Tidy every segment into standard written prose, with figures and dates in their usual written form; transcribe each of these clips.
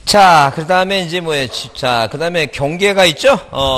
자, 그 다음에 이제 뭐예요? 자, 그 다음에 경계가 있죠?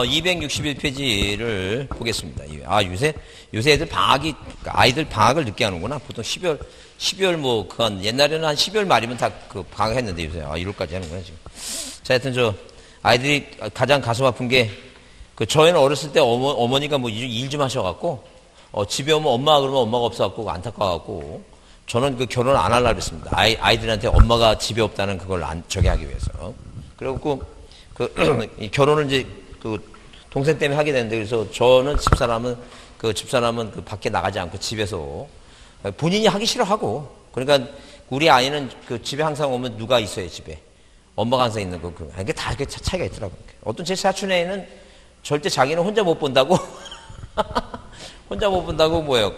261페이지를 보겠습니다. 아, 요새 애들 아이들 방학을 늦게 하는구나. 보통 12월 뭐, 옛날에는 한 12월 말이면 다 그 방학했는데 요새, 1월까지 하는구나, 지금. 자, 하여튼 아이들이 가장 가슴 아픈 게, 저희는 어렸을 때 어머니가 뭐 일 좀 하셔갖고, 집에 오면 엄마가 그러면 엄마가 없어갖고 안타까워갖고, 저는 결혼 안 하려고 그랬습니다. 아이들한테 엄마가 집에 없다는 그걸 저기 하기 위해서. 그래갖고, 결혼을 이제 동생 때문에 하게 됐는데, 그래서 저는 집사람은 밖에 나가지 않고 집에서 본인이 하기 싫어하고, 그러니까 우리 아이는 집에 항상 오면 누가 있어요, 집에. 엄마가 항상 있는 거. 이게 다 차이가 있더라고요. 어떤 제 사촌 애는 절대 자기는 혼자 못 본다고, 혼자 못 본다고 뭐예요,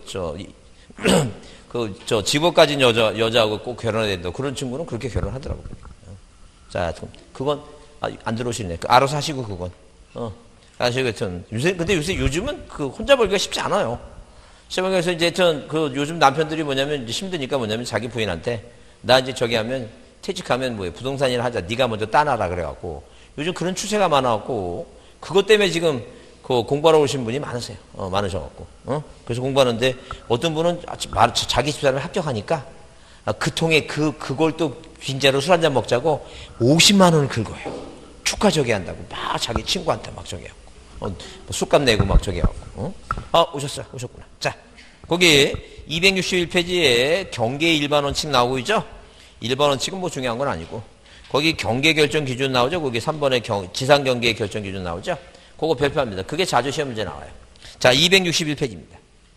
직업 가진 여자하고 꼭 결혼해야 된다. 그런 친구는 그렇게 결혼하더라고요. 자, 그건, 안 들어오시네. 알아서 하시고, 그건. 아시고, 근데 요즘은 혼자 벌기가 쉽지 않아요. 그래서 이제 요즘 남편들이 뭐냐면, 이제 힘드니까 뭐냐면, 자기 부인한테, 나 이제 저기 하면, 퇴직하면 뭐예요, 부동산 일 하자. 네가 먼저 따놔라. 그래갖고, 요즘 그런 추세가 많아갖고, 그것 때문에 지금, 공부하러 오신 분이 많으세요. 많으셔갖고. 그래서 공부하는데, 어떤 분은 자기 집사람이 합격하니까, 그 통에 그걸 또 빈자로 술 한잔 먹자고 50만 원을 긁어요. 축하 저기 한다고. 막 자기 친구한테 막 저기 하고. 뭐 술값 내고 막 저기 하고. 오셨구나. 자, 거기 261페이지에 경계 일반 원칙 나오고 있죠? 일반 원칙은 뭐 중요한 건 아니고. 거기 경계 결정 기준 나오죠? 거기 3번에 지상 경계 결정 기준 나오죠? 그거 별표합니다. 그게 자주 시험 문제 나와요. 자, 261페이지입니다.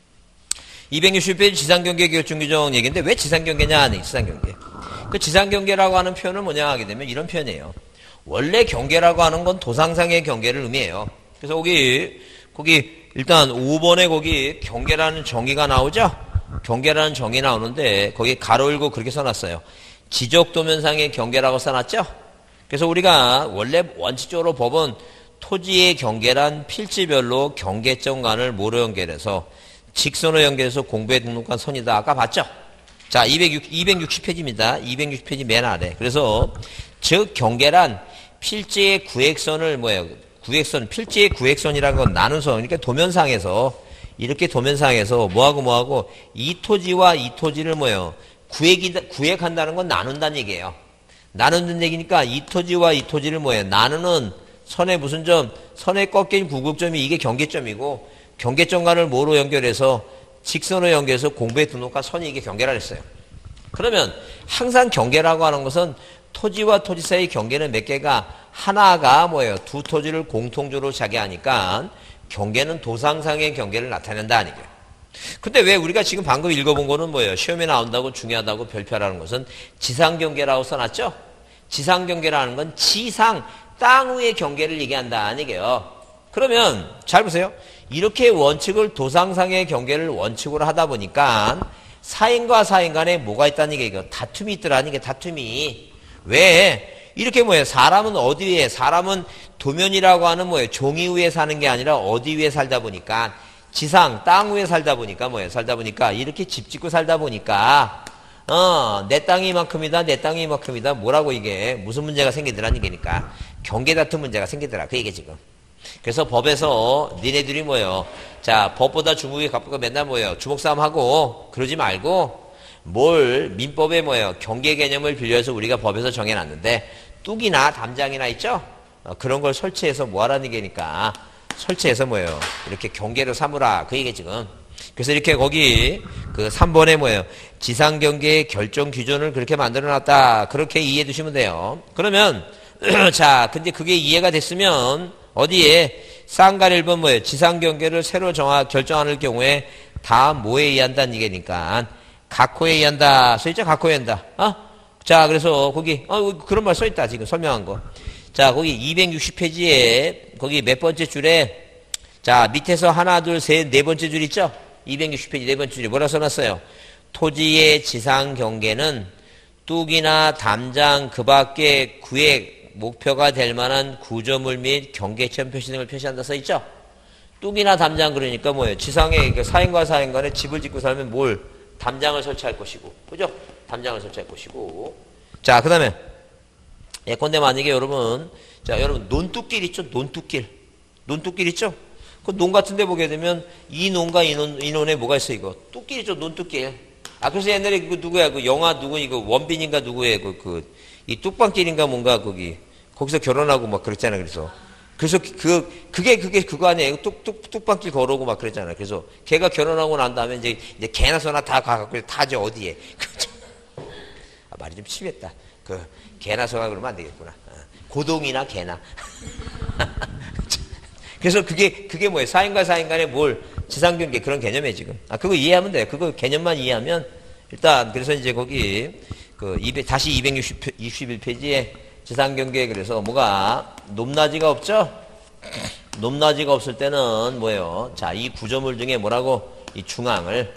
261페이지 지상경계 결정 규정 얘기인데 왜 지상경계냐? 네, 지상경계. 그 지상경계라고 하는 표현은 뭐냐 하게 되면 이런 표현이에요. 원래 경계라고 하는 건 도상상의 경계를 의미해요. 그래서 거기 일단 5번에 거기 경계라는 정의가 나오죠? 경계라는 정의 나오는데 거기 가로 열고 그렇게 써놨어요. 지적도면상의 경계라고 써놨죠? 그래서 우리가 원래 원칙적으로 법은 토지의 경계란 필지별로 경계점간을 뭐로 연결해서 직선으로 연결해서 공부에 등록한 선이다. 아까 봤죠? 자, 260페이지입니다. 260페이지 맨 아래. 그래서 즉 경계란 필지의 구획선을 필지의 구획선이라는 건 나눈 선. 그러니까 도면상에서 이렇게 도면상에서 뭐하고 이 토지와 이 토지를 구획한다는 건 나눈다는 얘기예요. 나눈다는 얘기니까 이 토지와 이 토지를 나누는 선의 무슨 점, 선의 꺾인 구국점이 이게 경계점이고 경계점간을 뭐로 연결해서 직선으로 연결해서 공부에 등록한 선이 이게 경계라 했어요. 그러면 항상 경계라고 하는 것은 토지와 토지 사이의 경계는 몇 개가 하나가 두 토지를 공통적으로 자기하니까 경계는 도상상의 경계를 나타낸다 아니게요. 근데 왜 우리가 지금 방금 읽어본 거는 시험에 나온다고 중요하다고 별표하라는 것은 지상경계라고 써놨죠? 지상경계라는 건 지상, 땅 위의 경계를 얘기한다 아니게요. 그러면 잘 보세요. 이렇게 원칙을 도상상의 경계를 원칙으로 하다 보니까 사인과 사인 간에 뭐가 있다는 얘기예요. 다툼이 있더라는 게 다툼이. 왜? 이렇게 사람은 어디 위에, 사람은 도면이라고 하는 종이 위에 사는 게 아니라 어디 위에 살다 보니까 지상, 땅 위에 살다 보니까 이렇게 집 짓고 살다 보니까 내 땅이 이만큼이다, 내 땅이 이만큼이다. 뭐라고 이게 무슨 문제가 생기더라는 얘기니까 경계 다툼 문제가 생기더라. 그 얘기 지금. 그래서 법에서 니네들이 자, 법보다 중국이 가쁘고 맨날 주먹 싸움 하고 그러지 말고 민법에 경계 개념을 빌려서 우리가 법에서 정해놨는데 뚝이나 담장이나 있죠? 그런 걸 설치해서 뭐하라는 얘기니까 설치해서 이렇게 경계로 삼으라. 그 얘기 지금. 그래서 이렇게 거기 3번에 지상경계의 결정 기준을 그렇게 만들어놨다. 그렇게 이해해 두시면 돼요. 그러면 자, 근데 그게 이해가 됐으면 어디에 쌍간 1번 지상경계를 새로 결정하는 경우에 다 뭐에 의한다는 얘기니까 각호에 의한다. 써있죠? 각호에 의한다. 자, 그래서 거기 그런 말 써있다. 지금 설명한 거. 자, 거기 260페이지에 거기 몇 번째 줄에 자, 밑에서 하나, 둘, 셋, 네 번째 줄 있죠? 260페이지 네 번째 줄에 뭐라 써놨어요? 토지의 지상경계는 뚝이나 담장 그 밖에 구획 목표가 될 만한 구조물 및 경계점 표시 등을 표시한다 써있죠? 뚝이나 담장 그러니까 지상에 사인과 사인 간에 집을 짓고 살면 담장을 설치할 것이고, 그죠? 담장을 설치할 것이고. 자, 그 다음에 예컨대 만약에 여러분, 자, 여러분, 논뚝길 있죠? 논뚝길. 논뚝길 있죠? 그 논 같은 데 보게 되면 이 논과 이 논에 뭐가 있어, 이거? 뚝길 있죠? 논뚝길. 아, 그래서 옛날에 그 누구야? 그 영화 누구, 이거 원빈인가 누구의 이 뚝방길인가 뭔가 거기서 결혼하고 막 그랬잖아, 그래서. 그래서 그게 그거 아니에요? 뚝방길 걸어오고 막 그랬잖아. 그래서 걔가 결혼하고 난 다음에 이제 개나 소나 다 가갖고 다 저 어디에. 아, 말이 좀 심했다. 개나 소나 그러면 안 되겠구나. 고동이나 개나. 그래서 그게 뭐예요? 사인과 사인 간에 지상경계 그런 개념이에요, 지금. 아, 그거 이해하면 돼요. 그거 개념만 이해하면, 일단, 그래서 이제 거기, 다시 261페이지에 지상경계에 그래서 뭐가, 높낮이가 없죠? 높낮이가 없을 때는 뭐예요? 자, 이 구조물 중에 뭐라고? 이 중앙을,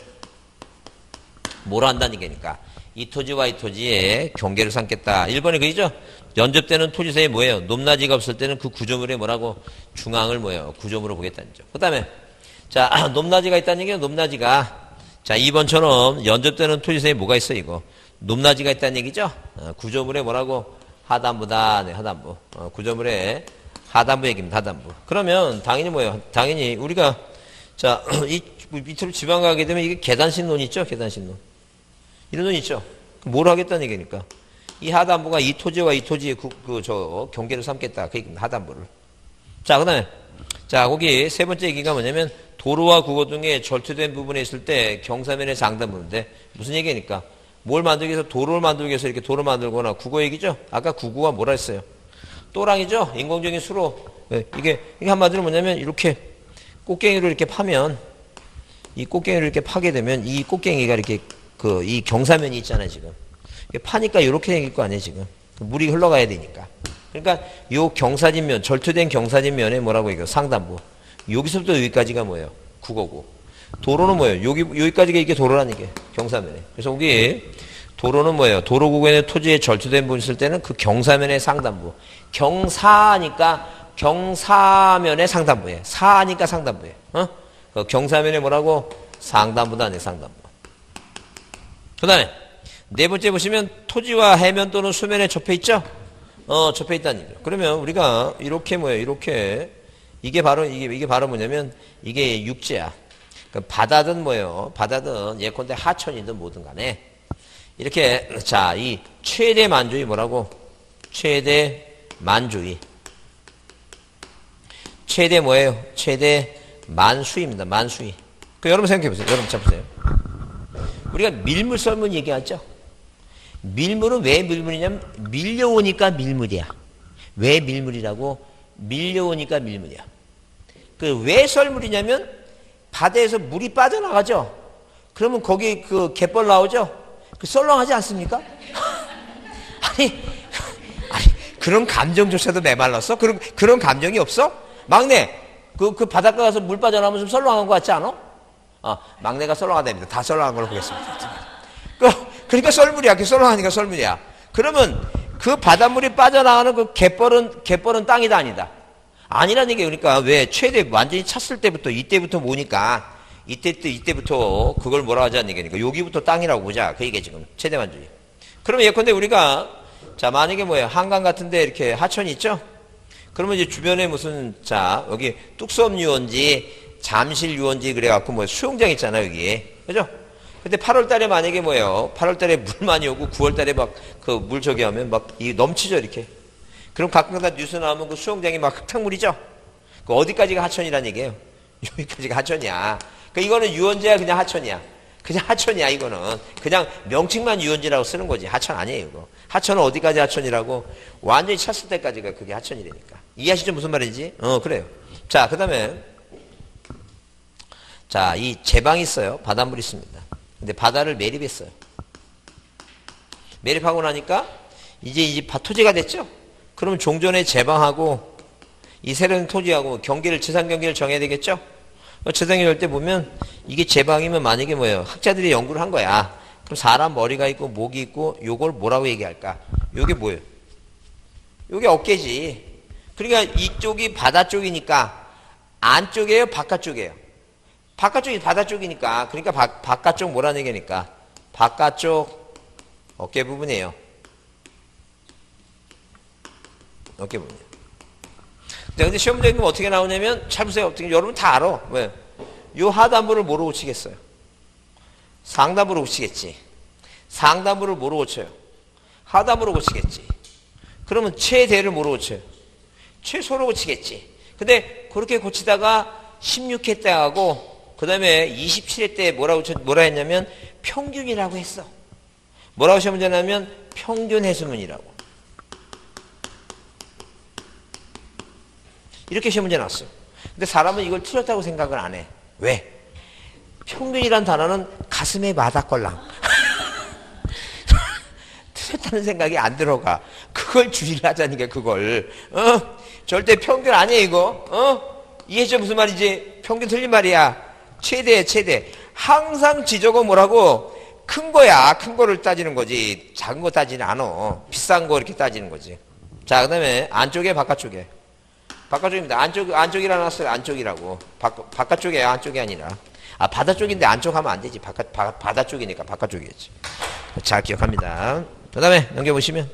뭐로 한다는 얘기니까. 이 토지와 이 토지의 경계를 삼겠다. 1번이 그이죠? 연접되는 토지사이 뭐예요? 높낮이가 없을 때는 그 구조물의 뭐라고? 중앙을 뭐예요? 구조물로 보겠다는 거죠. 그 다음에, 자, 높낮이가 있다는 얘기는 높낮이가. 자, 2번처럼 연접되는 토지사이 뭐가 있어, 이거? 높낮이가 있다는 얘기죠? 구조물의 뭐라고? 하단부다. 네, 하단부. 구조물의 하단부 얘기입니다, 하단부. 그러면, 당연히 뭐예요? 당연히, 우리가, 자, 이 밑으로 지방 가게 되면 이게 계단식론 있죠? 계단식론. 이런 논 있죠? 뭘 하겠다는 얘기니까. 이 하단부가 이 토지와 이 토지의 경계를 삼겠다. 그 얘기입니다. 하단부를. 자, 그 다음에. 자, 거기 세 번째 얘기가 뭐냐면, 도로와 국어 등에 절투된 부분에 있을 때 경사면의 장단부인데, 무슨 얘기니까? 뭘 만들기 위해서, 도로를 만들기 위해서 이렇게 도로 만들거나, 국어 얘기죠? 아까 국어가 뭐라 했어요? 또랑이죠? 인공적인 수로. 이게 한마디로 뭐냐면, 이렇게 꽃갱이로 이렇게 파면, 이 꽃갱이를 이렇게 파게 되면, 이 꽃갱이가 이렇게 이 경사면이 있잖아요, 지금. 파니까 이렇게 생길 거 아니에요, 지금. 물이 흘러가야 되니까. 그러니까 요 경사진면, 절투된 경사진면에 뭐라고 얘기해요? 상단부. 여기서부터 여기까지가 뭐예요? 국어고. 도로는 뭐예요? 여기까지가 이게 도로라는 얘기예요. 경사면에. 그래서 여기 도로는 뭐예요? 도로국에는 토지에 절투된 부분 있을 때는 그 경사면의 상단부. 경사니까 경사면의 상단부예요. 사니까 상단부예요. 그 경사면에 뭐라고? 상단부다, 네, 상단부. 그 다음에 네 번째 보시면 토지와 해면 또는 수면에 접해 있죠? 접해 있다는 얘기죠. 그러면 우리가 이렇게 뭐예요? 이렇게 이게 바로 뭐냐면 이게 육지야. 바다든 뭐예요? 바다든 예컨대 하천이든 뭐든 간에 이렇게 자, 이 최대 만주의 뭐라고? 최대 만주의. 최대 뭐예요? 최대 만수입니다. 만수의. 여러분 생각해 보세요. 여러분 잡으세요. 우리가 밀물 썰물 얘기하죠? 밀물은 왜 밀물이냐면 밀려오니까 밀물이야. 왜 밀물이라고? 밀려오니까 밀물이야. 왜 썰물이냐면 바다에서 물이 빠져나가죠? 그러면 거기 갯벌 나오죠? 썰렁하지 않습니까? 아니, 그런 감정조차도 메말랐어? 그런 감정이 없어? 막내, 바닷가 가서 물 빠져나오면 좀 썰렁한 것 같지 않아? 막내가 썰렁하답니다. 다 썰렁한 걸로 보겠습니다. 그러니까 썰물이야. 썰렁하니까 썰물이야. 그러면 그 바닷물이 빠져나가는 그 갯벌은 땅이다, 아니다? 아니라는 얘기예요. 그러니까 왜 최대 완전히 찼을 때부터 이때부터 뭐니까 이때부터 그걸 뭐라 하자는 얘기니까 여기부터 땅이라고 보자. 그 얘기가 지금 최대 완전히. 그러면 예컨대 우리가 자, 만약에 뭐예요? 한강 같은데 이렇게 하천이 있죠? 그러면 이제 주변에 자, 여기 뚝섬 유원지 잠실 유원지 그래갖고 뭐 수영장 있잖아요, 여기에. 그죠? 근데 8월 달에 만약에 뭐예요? 8월 달에 물 많이 오고 9월 달에 막 물 저기 하면 막 넘치죠, 이렇게. 그럼 가끔가다 뉴스 나오면 그 수영장이 막 흙탕물이죠? 어디까지가 하천이란 얘기예요? 여기까지가 하천이야. 이거는 유원지야, 그냥 하천이야. 그냥 하천이야, 이거는. 그냥 명칭만 유원지라고 쓰는 거지. 하천 아니에요, 이거. 하천은 어디까지 하천이라고? 완전히 찼을 때까지가 그게 하천이라니까. 이해하시죠? 무슨 말인지? 그래요. 자, 그 다음에 자, 이 제방이 있어요. 바닷물이 있습니다. 근데 바다를 매립했어요. 매립하고 나니까 이제 토지가 됐죠? 그러면 종전에 제방하고 이 새로운 토지하고 지상 경계를 정해야 되겠죠? 지상경계 때 보면 이게 제방이면 만약에 뭐예요? 학자들이 연구를 한 거야. 그럼 사람 머리가 있고 목이 있고 요걸 뭐라고 얘기할까? 요게 뭐예요? 요게 어깨지. 그러니까 이쪽이 바다 쪽이니까 안쪽이에요? 바깥쪽이에요? 바깥쪽이 바다 쪽이니까 그러니까 바깥쪽 뭐라는 얘기니까 바깥쪽 어깨 부분이에요. 어깨 부분이요. 근데 시험 문제 있으면 어떻게 나오냐면, 잘 보세요. 어떻게, 여러분 다 알아. 왜? 요 하단부를 뭐로 고치겠어요? 상단부로 고치겠지. 상단부를 뭐로 고쳐요? 하단부로 고치겠지. 그러면 최대를 뭐로 고쳐요? 최소로 고치겠지. 근데 그렇게 고치다가 16회 때 하고 그 다음에 27회 때 뭐라 했냐면 평균이라고 했어. 뭐라고 시험 문제 나면 평균 해수문이라고. 이렇게 시험 문제 나왔어요. 근데 사람은 이걸 틀렸다고 생각을 안 해. 왜? 평균이란 단어는 가슴에 마다걸랑. 틀렸다는 생각이 안 들어가. 그걸 주의를 하자니까, 그걸. 절대 평균 아니야, 이거. 이해했죠? 무슨 말이지? 평균 틀린 말이야. 최대. 항상 지적은 뭐라고? 큰 거야. 큰 거를 따지는 거지. 작은 거 따지는 않아. 비싼 거 이렇게 따지는 거지. 자, 그 다음에 안쪽에, 바깥쪽에. 바깥쪽입니다. 안쪽이라 놨어요. 안쪽이라고. 바깥쪽이에요. 안쪽이 아니라. 아, 바다 쪽인데 안쪽 하면 안 되지. 바다 쪽이니까 바깥쪽이겠지. 잘 기억합니다. 그 다음에 넘겨보시면.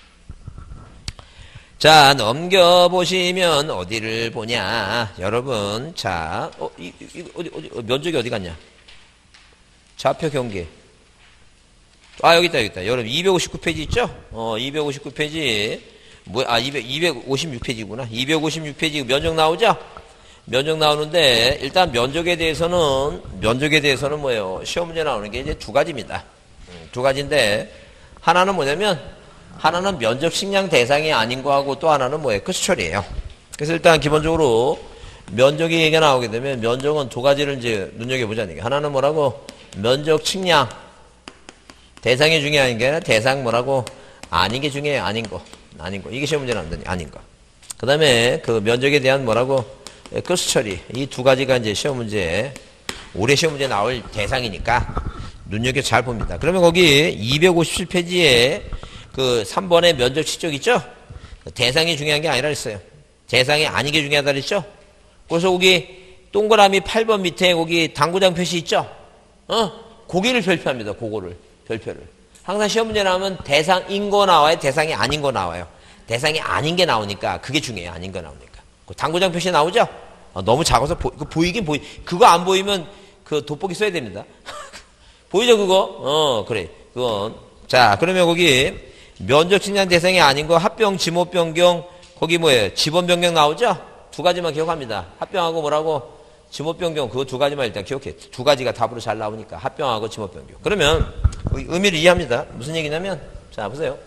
자, 넘겨보시면 어디를 보냐. 여러분, 자, 어디, 면적이 어디 갔냐? 좌표 경계. 아, 여기 있다. 여러분, 259페이지 있죠? 259페이지. 256페이지구나. 256페이지 면적 나오죠? 면적 나오는데, 일단 면적에 대해서는 뭐예요? 시험 문제 나오는 게 이제 두 가지입니다. 두 가지인데, 하나는 뭐냐면, 하나는 면적 측량 대상이 아닌 거하고 또 하나는 뭐예요? 끝처리예요. 그래서 일단 기본적으로 면적이 얘기가 나오게 되면 면적은 두 가지를 이제 눈여겨보자는 얘기. 하나는 뭐라고? 면적 측량. 대상이 중요한 게 아니라 대상 뭐라고? 아닌 게 중요해요. 아닌 거. 이게 시험 문제 나온다니. 아닌 거. 그 다음에 그 면적에 대한 뭐라고? 끝처리. 이 두 가지가 이제 시험 문제, 올해 시험 문제 나올 대상이니까 눈여겨 잘 봅니다. 그러면 거기 257페이지에 그 3번의 면적 치적 있죠? 대상이 중요한 게 아니라 했어요. 대상이 아닌 게 중요하다 그랬죠? 그래서 거기 동그라미 8번 밑에 거기 당구장 표시 있죠? 고기를 별표합니다. 그거를. 별표를. 항상 시험 문제 나오면 대상인 거 나와요? 대상이 아닌 거 나와요? 대상이 아닌 게 나오니까 그게 중요해요. 아닌 거 나오니까. 그 당구장 표시 나오죠? 너무 작아서 그거 안 보이면 그 돋보기 써야 됩니다. 보이죠, 그거? 그래. 그건. 자, 그러면 거기 면적 측량 대상이 아닌 거 합병, 지목 변경, 거기 뭐예요? 지번 변경 나오죠? 두 가지만 기억합니다. 합병하고 뭐라고? 지목 변경, 그거 두 가지만 일단 기억해. 두 가지가 답으로 잘 나오니까 합병하고 지목 변경. 그러면 의미를 이해합니다. 무슨 얘기냐면, 자, 보세요.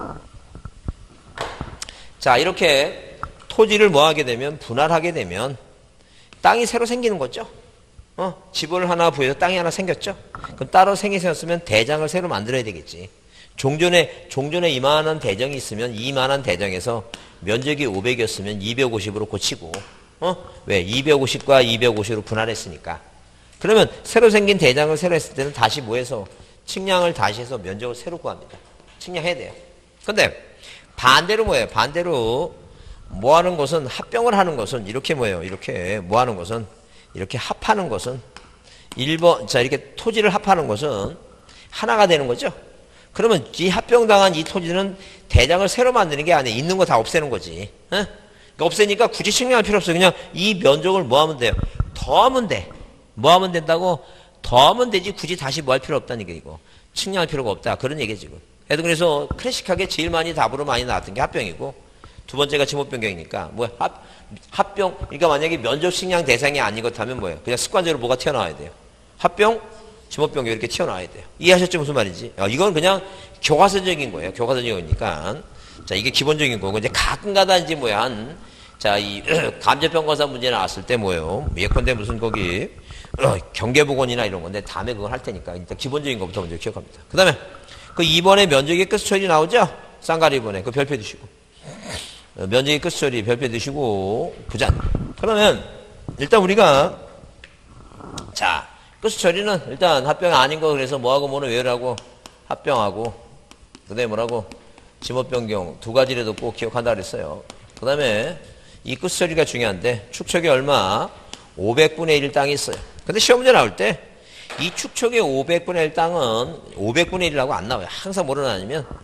자, 이렇게 토지를 뭐 하게 되면, 분할하게 되면 땅이 새로 생기는 거죠? 집을 하나 부여서 땅이 하나 생겼죠? 그럼 따로 생겼으면 대장을 새로 만들어야 되겠지. 종전에 이만한 대정이 있으면 이만한 대정에서 면적이 500이었으면 250으로 고치고, 왜? 250과 250으로 분할했으니까. 그러면 새로 생긴 대장을 새로 했을 때는 다시 뭐 해서 측량을 다시 해서 면적을 새로 구합니다. 측량해야 돼요. 근데 반대로 뭐예요? 반대로 뭐 하는 것은 합병을 하는 것은 이렇게 뭐예요? 이렇게 뭐 하는 것은 이렇게 합하는 것은 1번, 자, 이렇게 토지를 합하는 것은 하나가 되는 거죠? 그러면 이 합병당한 이 토지는 대장을 새로 만드는 게 아니에요. 있는 거 다 없애는 거지. 그러니까 없애니까 굳이 측량할 필요 없어요. 그냥 이 면적을 뭐 하면 돼요? 더하면 돼. 뭐 하면 된다고? 더하면 되지 굳이 다시 뭐 할 필요 없다는 게 이거. 측량할 필요가 없다. 그런 얘기지 지금. 그래서 클래식하게 제일 답으로 많이 나왔던 게 합병이고 두 번째가 지목 변경이니까 뭐야? 합병. 그러니까 만약에 면적 측량 대상이 아닌 것 하면 뭐예요? 그냥 습관적으로 뭐가 튀어나와야 돼요? 합병, 지목 변경 이렇게 튀어나와야 돼요. 이해하셨죠? 무슨 말인지? 이건 그냥 교과서적인 거예요. 교과서적이니까. 자, 이게 기본적인 거고 이제 가끔가다 이제 뭐야? 자, 이 감정평가사 문제 나왔을 때 뭐예요? 예컨대 무슨 거기 경계보건이나 이런 건데 다음에 그걸 할 테니까 일단 기본적인 것부터 먼저 기억합니다. 그 다음에 그 2번에 면적의 끝처리 나오죠? 쌍가리 2번에 그 별표 두시고 면적의 끝처리 별표 두시고 보자. 그러면 일단 우리가 자 끝처리는 일단 합병 아닌 거 그래서 뭐하고 뭐는 외우라고 합병하고 그 다음에 뭐라고 지목 변경 두 가지라도 꼭 기억한다 그랬어요. 그 다음에 이 끝처리가 중요한데 축척이 얼마? 500분의 1 땅이 있어요. 근데 시험 문제 나올 때 이 축척의 500분의 1 땅은 500분의 1이라고 안 나와요. 항상 뭐로 나뉘면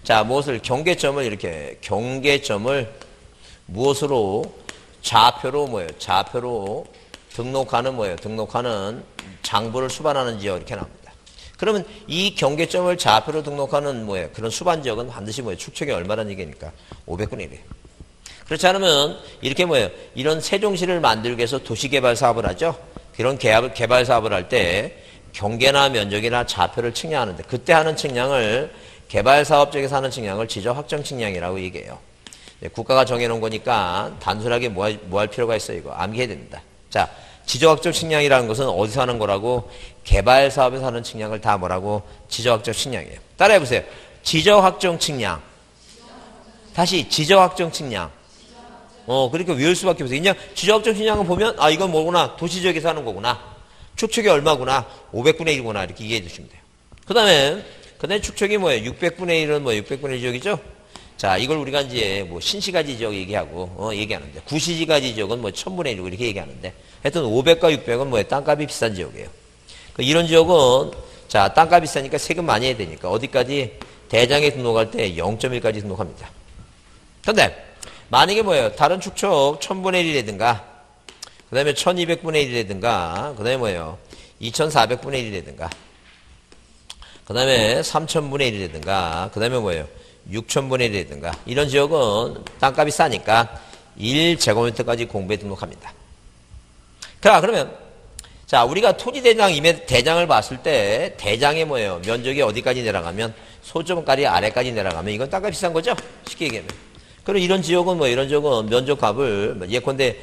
자, 무엇을, 경계점을 이렇게, 경계점을 무엇으로, 좌표로 뭐예요? 좌표로 등록하는 뭐예요? 등록하는 장부를 수반하는 지역 이렇게 나옵니다. 그러면 이 경계점을 좌표로 등록하는 뭐예요? 그런 수반 지역은 반드시 뭐예요? 축척이 얼마라는 얘기니까 500분의 1이에요. 그렇지 않으면 이렇게 뭐예요? 이런 세종시를 만들기 위해서 도시개발 사업을 하죠. 그런 개발 사업을 할 때 경계나 면적이나 좌표를 측량하는데 그때 하는 측량을 개발 사업 쪽에서 하는 측량을 지적 확정 측량이라고 얘기해요. 국가가 정해놓은 거니까 단순하게 뭐 할 필요가 있어요. 이거 암기해야 됩니다. 자, 지적확정 측량이라는 것은 어디서 하는 거라고? 개발 사업에서 하는 측량을 다 뭐라고? 지적확정 측량이에요. 따라해보세요. 지적확정 측량. 다시 지적확정 측량. 그러니까 외울 수밖에 없어요. 그냥 지적확정 측량을 보면 아 이건 뭐구나? 도시지역에서 하는 거구나. 축척이 얼마구나? 500분의 1구나. 이렇게 이해해 주시면 돼요. 그 다음에 축척이 뭐예요? 600분의 1은 뭐예요? 600분의 1 지역이죠? 자, 이걸 우리가 이제 뭐 신시가지 지역 얘기하고, 얘기하는데, 구시지가지 지역은 뭐 1000분의 1이고 이렇게 얘기하는데, 하여튼 500과 600은 뭐예요? 땅값이 비싼 지역이에요. 이런 지역은, 자, 땅값이 비싸니까 세금 많이 해야 되니까, 어디까지? 대장에 등록할 때 0.1까지 등록합니다. 근데, 만약에 뭐예요? 다른 축척 1000분의 1이라든가, 그 다음에 1200분의 1이라든가, 그 다음에 뭐예요? 2400분의 1이라든가, 그 다음에 3000분의 1이라든가, 그 다음에 뭐예요? 6000분의 1이라든가 이런 지역은 땅값이 싸니까 1제곱미터까지 공부에 등록합니다. 그러면 자 우리가 토지대장 대장을 봤을 때 대장이 뭐예요? 면적이 어디까지 내려가면 소점가리 아래까지 내려가면 이건 땅값이 비싼 거죠? 쉽게 얘기하면. 그럼 이런 지역은 뭐 이런 지역은 면적값을 예컨대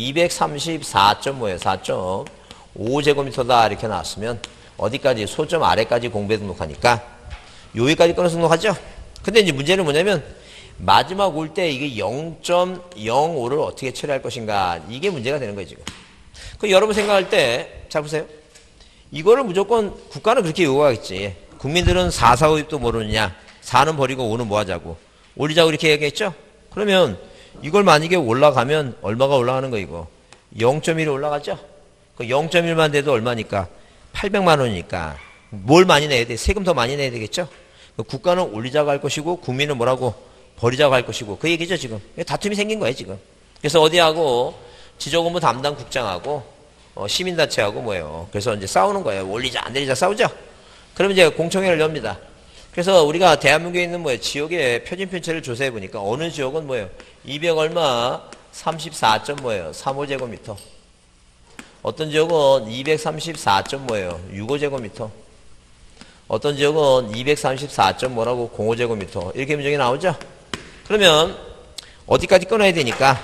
4.5제곱미터다 이렇게 나왔으면 어디까지 소점 아래까지 공부에 등록하니까 여기까지 끊어서 등록하죠? 근데 이제 문제는 뭐냐면 마지막 올 때 이게 0.05를 어떻게 처리할 것인가 이게 문제가 되는 거예요 지금. 그 여러분 생각할 때 잘 보세요. 이거를 무조건 국가는 그렇게 요구하겠지. 국민들은 4, 4, 5입도 모르느냐. 4는 버리고 5는 뭐 하자고. 올리자고 이렇게 얘기했죠. 그러면 이걸 만약에 올라가면 얼마가 올라가는 거 이거. 0.1이 올라가죠. 그 0.1만 돼도 얼마니까 800만 원이니까 뭘 많이 내야 돼? 세금 더 많이 내야 되겠죠. 국가는 올리자고 할 것이고 국민은 뭐라고 버리자고 할 것이고 그 얘기죠 지금. 다툼이 생긴 거예요 지금. 그래서 어디하고 지적업무 담당 국장하고 시민단체하고 뭐예요. 그래서 이제 싸우는 거예요. 올리자 안 내리자 싸우죠. 그러면 이제 공청회를 엽니다. 그래서 우리가 대한민국에 있는 뭐예요 지역의 표준 편차를 조사해 보니까 어느 지역은 뭐예요 200 얼마 34. 뭐예요 35제곱미터. 어떤 지역은 234. 뭐예요 65제곱미터. 어떤 지역은 234. 뭐라고 05제곱미터 이렇게 문제가 나오죠. 그러면 어디까지 끊어야 되니까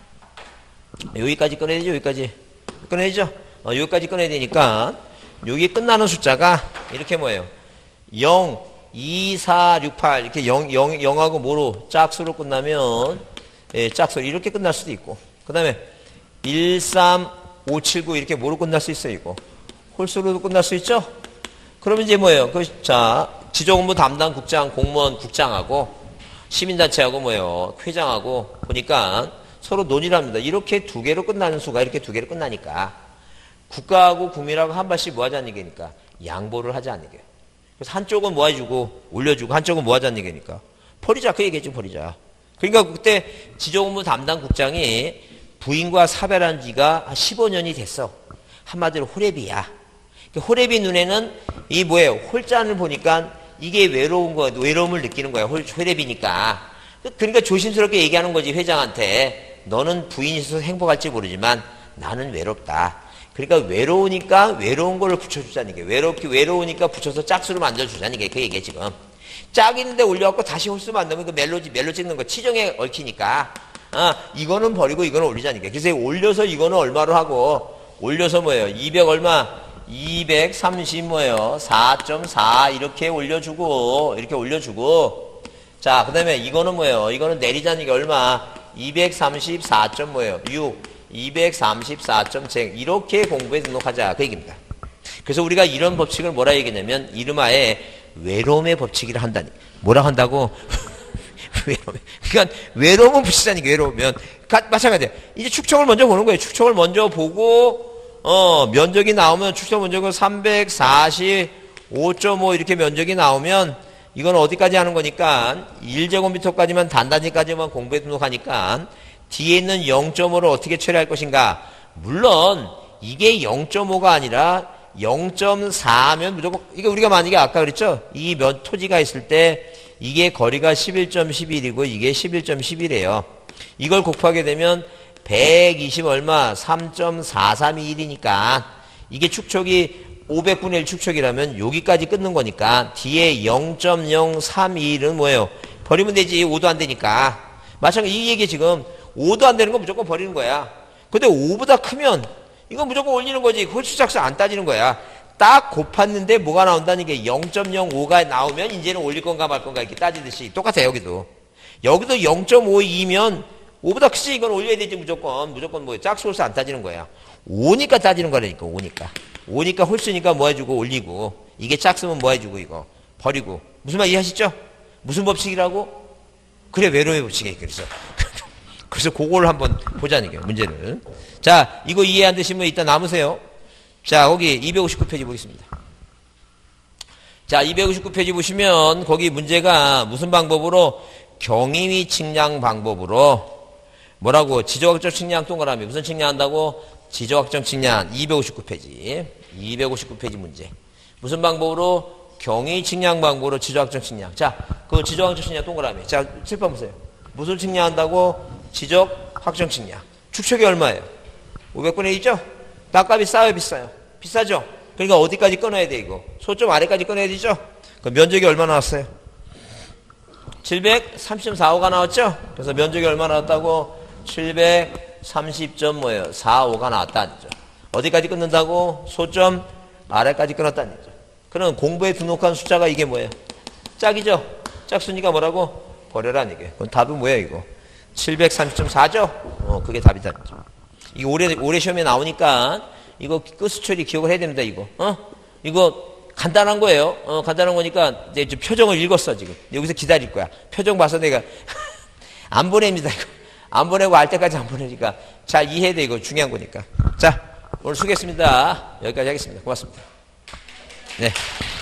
여기까지 끊어야 되죠. 여기까지 끊어야죠. 여기까지 끊어야 되니까 여기 끝나는 숫자가 이렇게 뭐예요 0, 2, 4, 6, 8 이렇게 0하고 뭐로 짝수로 끝나면 짝수로 이렇게 끝날 수도 있고 그 다음에 1, 3, 5, 7, 9 이렇게 뭐로 끝날 수 있어요 이거 홀수로도 끝날 수 있죠. 그러면 이제 뭐예요? 자, 지적업무 담당 국장, 공무원 국장하고 시민단체하고 뭐예요? 회장하고 보니까 서로 논의를 합니다. 이렇게 두 개로 끝나는 수가 이렇게 두 개로 끝나니까 국가하고 국민하고 한 발씩 뭐 하자는 얘기니까 양보를 하자는 얘기예요. 그래서 한쪽은 뭐 해주고 올려주고 한쪽은 뭐 하자는 얘기니까 버리자 그 얘기죠 버리자. 그러니까 그때 지적업무 담당 국장이 부인과 사별한 지가 한 15년이 됐어. 한마디로 호래비야. 호래비 눈에는 이 뭐예요? 홀잔을 보니까 이게 외로운 거, 외로움을 느끼는 거야. 호래비니까. 그러니까 조심스럽게 얘기하는 거지 회장한테. 너는 부인이 있어서 행복할지 모르지만 나는 외롭다. 그러니까 외로우니까 외로운 거를 붙여주자는 게 외로우니까 붙여서 짝수를 만들어주자는 게 그 얘기야 지금. 짝 있는데 올려갖고 다시 홀수 만들면 그 멜로 찍는 거 치정에 얽히니까. 이거는 버리고 이거는 올리자는 게. 그래서 올려서 이거는 얼마로 하고 올려서 뭐예요? 200 얼마? 230 뭐예요? 4.4 이렇게 올려주고 자, 그 다음에 이거는 뭐예요? 이거는 내리자는 게 얼마? 234. 뭐예요? 6 234.제 이렇게 공부에 등록하자 그 얘기입니다. 그래서 우리가 이런 법칙을 뭐라 얘기냐면 이름하에 외로움의 법칙이라 한다니. 뭐라 한다고? 외로움. 그러니까 외로움은 붙이자니 외로우면 마찬가지야. 이제 축척을 먼저 보는 거예요. 축척을 먼저 보고 면적이 나오면 축척 면적은 345.5 이렇게 면적이 나오면 이건 어디까지 하는 거니까 1제곱미터까지만 단단히까지만 공부해 등록하니까 뒤에 있는 0.5를 어떻게 처리할 것인가. 물론 이게 0.5가 아니라 0.4면 무조건 이게 우리가 만약에 아까 그랬죠. 이 토지가 있을 때 이게 거리가 11.11이고 이게 11.11이에요. 이걸 곱하게 되면 120 얼마 3.4321이니까 이게 축척이 500분의 1 축척이라면 여기까지 끊는 거니까 뒤에 0.0321은 뭐예요? 버리면 되지. 5도 안 되니까. 마찬가지 이 얘기 지금 5도 안 되는 건 무조건 버리는 거야. 근데 5보다 크면 이건 무조건 올리는 거지. 홀수작사 안 따지는 거야. 딱 곱았는데 뭐가 나온다는 게 0.05가 나오면 이제는 올릴 건가 말 건가 이렇게 따지듯이 똑같아 여기도. 여기도 0.52면 5보다 크지. 이건 올려야 되지 무조건. 무조건 뭐 짝수 홀수 안 따지는 거야. 5니까 따지는 거라니까 5니까. 5니까 홀수니까 뭐 해주고 올리고 이게 짝수면 뭐 해주고 이거 버리고. 무슨 말 이해하시죠? 무슨 법칙이라고? 그래 외로의 법칙이에요. 그래서 그걸 한번 보자는 게 문제를. 자 이거 이해 안 되시면 이따 남으세요. 자 거기 259페이지 보겠습니다. 자 259페이지 보시면 거기 문제가 무슨 방법으로 경임위 측량 방법으로 뭐라고 지적학적 측량 동그라미 무슨 측량한다고 지적학적 측량 259페이지 259페이지 문제 무슨 방법으로 경위 측량 방법으로 지적학적 측량. 자 그 지적학적 측량 동그라미 자 칠판 보세요. 무슨 측량한다고 지적학적 측량 축척이 얼마예요? 500분의 1이죠? 땅값이 싸요 비싸요? 비싸죠? 그러니까 어디까지 끊어야 돼 이거? 소점 아래까지 끊어야 되죠? 그 면적이 얼마 나왔어요? 730.45가 나왔죠? 그래서 면적이 얼마 나왔다고? 730점 뭐예요? 45가 나왔다는 거죠. 어디까지 끊는다고? 소점 아래까지 끊었다는 거죠. 그럼 공부에 등록한 숫자가 이게 뭐예요? 짝이죠? 짝수니까 뭐라고? 버려라는 얘기예요. 그럼 답은 뭐예요 이거? 730.4죠? 그게 답이다는 거죠. 이게 올해 시험에 나오니까 이거 끝수 처리 기억을 해야 됩니다 이거. 이거 간단한 거예요. 간단한 거니까 이제 좀 표정을 읽었어 지금. 여기서 기다릴 거야. 표정 봐서 내가 안 보냅니다 이거. 안 보내고 알 때까지 안 보내니까 잘 이해해야 돼 이거 중요한 거니까. 자 오늘 수고했습니다. 여기까지 하겠습니다. 고맙습니다. 네.